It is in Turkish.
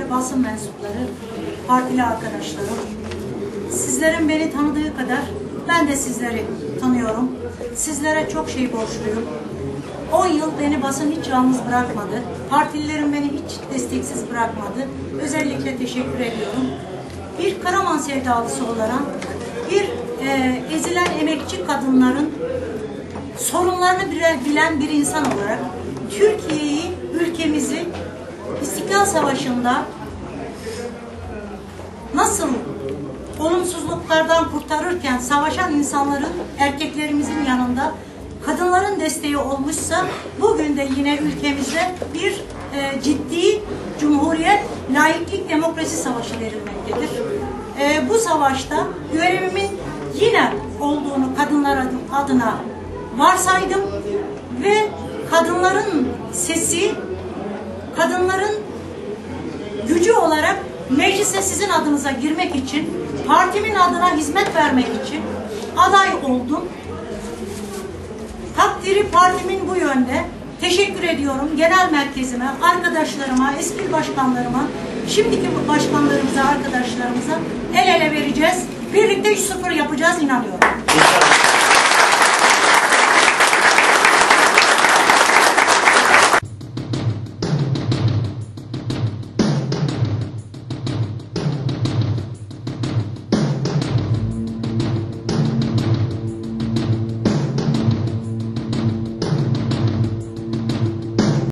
basın mensupları, partili arkadaşlarım, sizlerin beni tanıdığı kadar ben de sizleri tanıyorum. Sizlere çok şey borçluyum. 10 yıl beni basın hiç yalnız bırakmadı. Partililerim beni hiç desteksiz bırakmadı. Özellikle teşekkür ediyorum. Bir Karaman sevdalısı olarak, bir ezilen emekçi kadınların sorunlarını bilen bir insan olarak Türkiye'yi, ülkemizi İstiklal Savaşı'nda nasıl olumsuzluklardan kurtarırken savaşan insanların, erkeklerimizin yanında kadınların desteği olmuşsa, bugün de yine ülkemizde bir ciddi cumhuriyet, laiklik, demokrasi savaşı verilmektedir. Bu savaşta görevimin yine olduğunu kadınlar adına varsaydım ve kadınların sesi, kadınların gücü olarak meclise sizin adınıza girmek için, partimin adına hizmet vermek için aday oldum. Takdiri partimin bu yönde. Teşekkür ediyorum genel merkezime, arkadaşlarıma, eski başkanlarıma, şimdiki başkanlarımıza, arkadaşlarımıza el ele vereceğiz. Birlikte 3-0 yapacağız, inanıyorum.